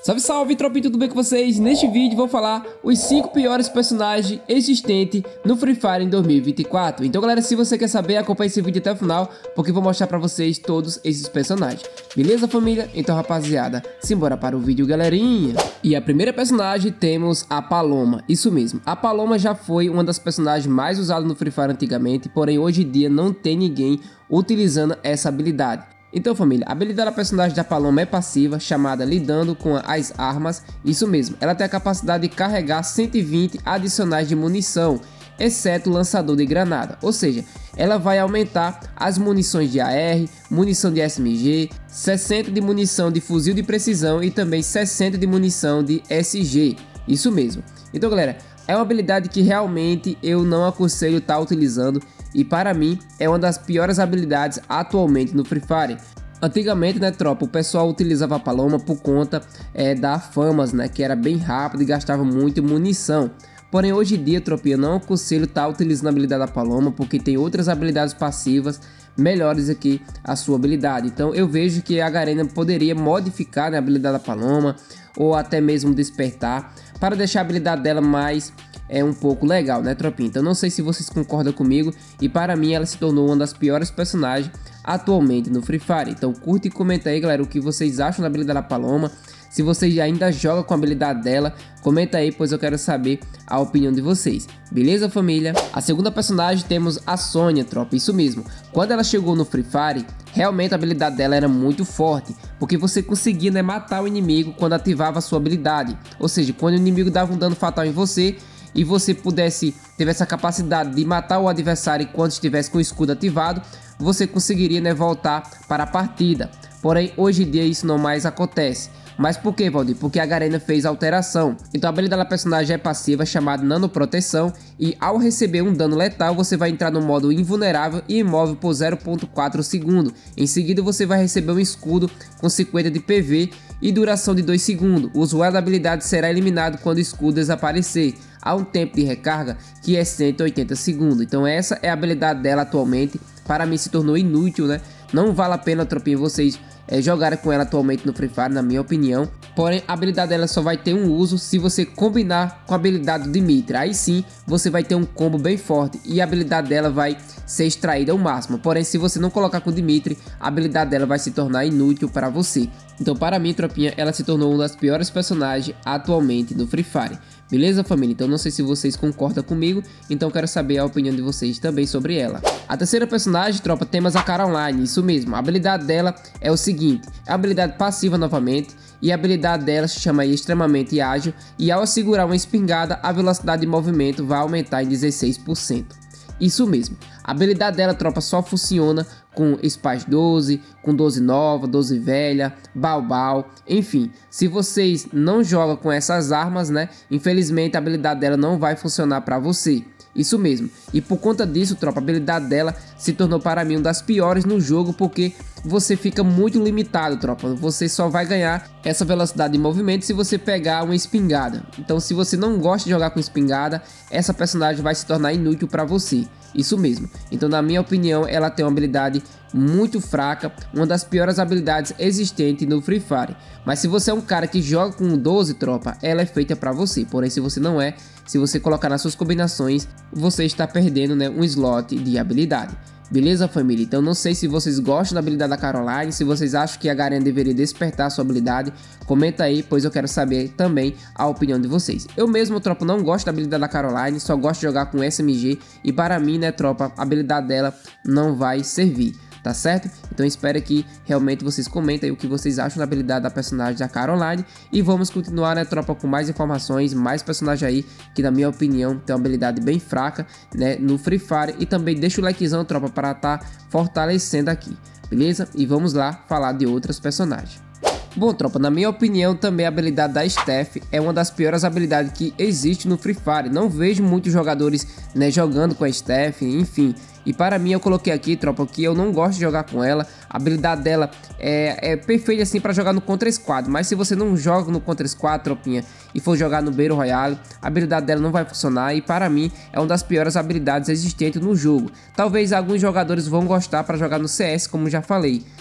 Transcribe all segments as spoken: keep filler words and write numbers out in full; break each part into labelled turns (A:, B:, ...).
A: Salve, salve, tropinha, tudo bem com vocês? Neste vídeo vou falar os cinco piores personagens existentes no Free Fire em dois mil e vinte e quatro. Então galera, se você quer saber, acompanhe esse vídeo até o final, porque vou mostrar pra vocês todos esses personagens. Beleza, família? Então rapaziada, simbora para o vídeo, galerinha. E a primeira personagem temos a Paloma. Isso mesmo, a Paloma já foi uma das personagens mais usadas no Free Fire antigamente, porém hoje em dia não tem ninguém utilizando essa habilidade. Então família, a habilidade da personagem da Paloma é passiva, chamada Lidando com as Armas. Isso mesmo, ela tem a capacidade de carregar cento e vinte adicionais de munição, exceto o lançador de granada. Ou seja, ela vai aumentar as munições de A R, munição de S M G, sessenta de munição de fuzil de precisão e também sessenta de munição de S G. Isso mesmo. Então galera, é uma habilidade que realmente eu não aconselho estar utilizando. E para mim é uma das piores habilidades atualmente no Free Fire. Antigamente, né, tropa, o pessoal utilizava a Paloma por conta é, da Famas, né, que era bem rápido e gastava muito munição. Porém hoje em dia, tropinha, não aconselho estar utilizando a habilidade da Paloma, porque tem outras habilidades passivas melhores aqui a sua habilidade. Então eu vejo que a Garena poderia modificar, né, a habilidade da Paloma, ou até mesmo despertar, para deixar a habilidade dela mais é um pouco legal, né, tropinha? Então não sei se vocês concordam comigo, e para mim ela se tornou uma das piores personagens atualmente no Free Fire. Então curte e comenta aí, galera, o que vocês acham da habilidade da Paloma. Se vocês ainda jogam com a habilidade dela, comenta aí, pois eu quero saber a opinião de vocês. Beleza, família? A segunda personagem temos a Sônia, tropa. Isso mesmo, quando ela chegou no Free Fire, realmente a habilidade dela era muito forte, porque você conseguia, né, matar o inimigo quando ativava a sua habilidade. Ou seja, quando o inimigo dava um dano fatal em você e você pudesse ter essa capacidade de matar o adversário enquanto estivesse com o escudo ativado, você conseguiria, né, voltar para a partida. Porém hoje em dia isso não mais acontece. Mas por que, Valdir? Porque a Garena fez alteração. Então a habilidade da personagem é passiva, chamada Nanoproteção, e ao receber um dano letal você vai entrar no modo invulnerável e imóvel por zero ponto quatro segundos. Em seguida você vai receber um escudo com cinquenta de P V e duração de dois segundos. O usuário da habilidade será eliminado quando o escudo desaparecer. Há um tempo de recarga que é cento e oitenta segundos. Então essa é a habilidade dela atualmente. Para mim se tornou inútil, né? Não vale a pena, tropinha, vocês é, jogarem com ela atualmente no Free Fire, na minha opinião. Porém a habilidade dela só vai ter um uso se você combinar com a habilidade do Dimitri. Aí sim você vai ter um combo bem forte e a habilidade dela vai ser extraída ao máximo. Porém se você não colocar com o Dimitri, a habilidade dela vai se tornar inútil para você. Então para mim, tropinha, ela se tornou uma das piores personagens atualmente no Free Fire. Beleza, família? Então não sei se vocês concordam comigo, então quero saber a opinião de vocês também sobre ela. A terceira personagem, tropa, temos a Caroline. Isso mesmo, a habilidade dela é o seguinte: é a habilidade passiva novamente, e a habilidade dela se chama aí extremamente ágil, e ao segurar uma espingarda a velocidade de movimento vai aumentar em dezesseis por cento. Isso mesmo, a habilidade dela, tropa, só funciona com Spaz doze, com doze nova, doze velha, Baobao, enfim. Se vocês não jogam com essas armas, né, infelizmente a habilidade dela não vai funcionar para você. Isso mesmo, e por conta disso, tropa, a habilidade dela se tornou para mim uma das piores no jogo, porque você fica muito limitado, tropa. Você só vai ganhar essa velocidade de movimento se você pegar uma espingarda. Então se você não gosta de jogar com espingarda, essa personagem vai se tornar inútil para você. Isso mesmo, então na minha opinião ela tem uma habilidade muito fraca, uma das piores habilidades existentes no Free Fire. Mas se você é um cara que joga com doze, tropa, ela é feita para você. Porém se você não é, se você colocar nas suas combinações, você está perdendo, né, um slot de habilidade. Beleza, família? Então não sei se vocês gostam da habilidade da Caroline, se vocês acham que a Garena deveria despertar a sua habilidade, comenta aí, pois eu quero saber também a opinião de vocês. Eu mesmo, tropa, não gosto da habilidade da Caroline, só gosto de jogar com S M G, e para mim, né, tropa, a habilidade dela não vai servir. Tá certo? Então espero que realmente vocês comentem aí o que vocês acham da habilidade da personagem da Caroline. E vamos continuar, né, tropa, com mais informações, mais personagens aí que na minha opinião tem uma habilidade bem fraca, né, no Free Fire. E também deixa o likezão, tropa, para tá fortalecendo aqui, beleza? E vamos lá falar de outros personagens. Bom, tropa, na minha opinião também a habilidade da Steph é uma das piores habilidades que existe no Free Fire. Não vejo muitos jogadores, né, jogando com a Steph, enfim. E para mim eu coloquei aqui, tropa, que eu não gosto de jogar com ela. A habilidade dela é, é perfeita assim para jogar no Contra Squad, mas se você não joga no Contra Squad, tropinha, e for jogar no Battle Royale, a habilidade dela não vai funcionar. E para mim é uma das piores habilidades existentes no jogo. Talvez alguns jogadores vão gostar para jogar no C S, como já falei.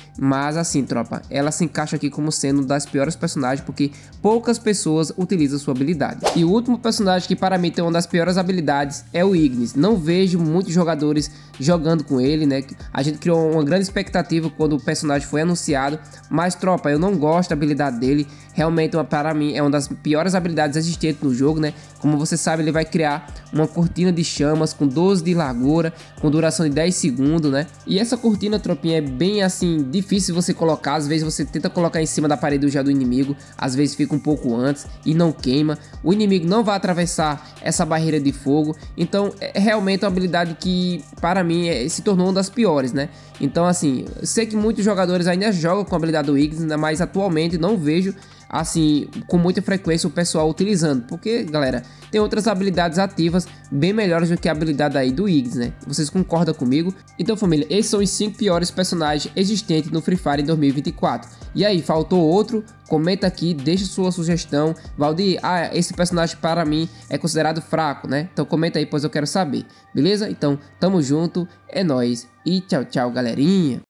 A: Mas assim, tropa, ela se encaixa aqui como sendo das piores personagens, porque poucas pessoas utilizam sua habilidade. E o último personagem que para mim tem uma das piores habilidades é o Ignis. Não vejo muitos jogadores jogando com ele, né? A gente criou uma grande expectativa quando o personagem foi anunciado, mas tropa, eu não gosto da habilidade dele. Realmente, uma, para mim, é uma das piores habilidades existentes no jogo, né? Como você sabe, ele vai criar uma cortina de chamas com doze de largura, com duração de dez segundos, né? E essa cortina, tropinha, é bem assim, difícil você colocar. Às vezes você tenta colocar em cima da parede já do inimigo, às vezes fica um pouco antes e não queima. O inimigo não vai atravessar essa barreira de fogo. Então, é realmente uma habilidade que, para mim, é, se tornou uma das piores, né? Então, assim, eu sei que muitos jogadores ainda jogam com a habilidade do Ignis, né? Mas atualmente não vejo assim, com muita frequência o pessoal utilizando, porque, galera, tem outras habilidades ativas bem melhores do que a habilidade aí do Ignis, né? Vocês concordam comigo? Então, família, esses são os cinco piores personagens existentes no Free Fire em dois mil e vinte e quatro. E aí, faltou outro? Comenta aqui, deixa sua sugestão. Valdir, ah, esse personagem para mim é considerado fraco, né? Então comenta aí, pois eu quero saber, beleza? Então, tamo junto, é nóis e tchau, tchau, galerinha!